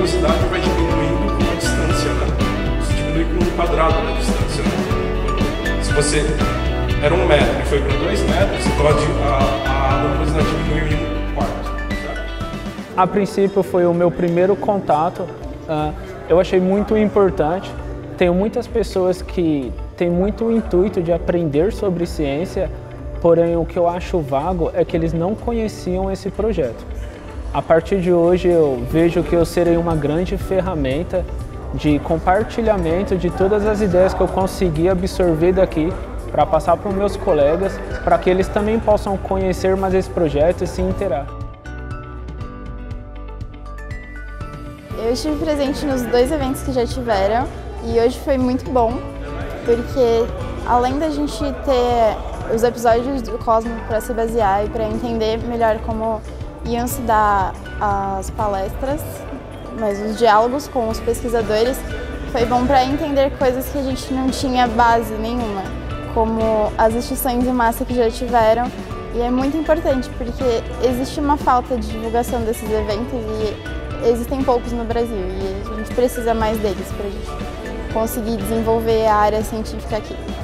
velocidade vai diminuindo com a distância, né? Você diminui com o quadrado da distância, né? Se você era 1 metro e foi para 2 metros, então a luminosidade diminuiu em 1/4, certo? A princípio foi o meu primeiro contato, eu achei muito importante. Tenho muitas pessoas que têm muito intuito de aprender sobre ciência, porém o que eu acho vago é que eles não conheciam esse projeto. A partir de hoje eu vejo que eu serei uma grande ferramenta de compartilhamento de todas as ideias que eu consegui absorver daqui para passar para os meus colegas, para que eles também possam conhecer mais esse projeto e se inteirar. Eu estive presente nos 2 eventos que já tiveram e hoje foi muito bom, porque além da gente ter os episódios do Cosmo para se basear e para entender melhor como iam se dar as palestras, mas os diálogos com os pesquisadores, foi bom para entender coisas que a gente não tinha base nenhuma, como as extinções em massa que já tiveram, e é muito importante porque existe uma falta de divulgação desses eventos e existem poucos no Brasil e a gente precisa mais deles para a gente conseguir desenvolver a área científica aqui.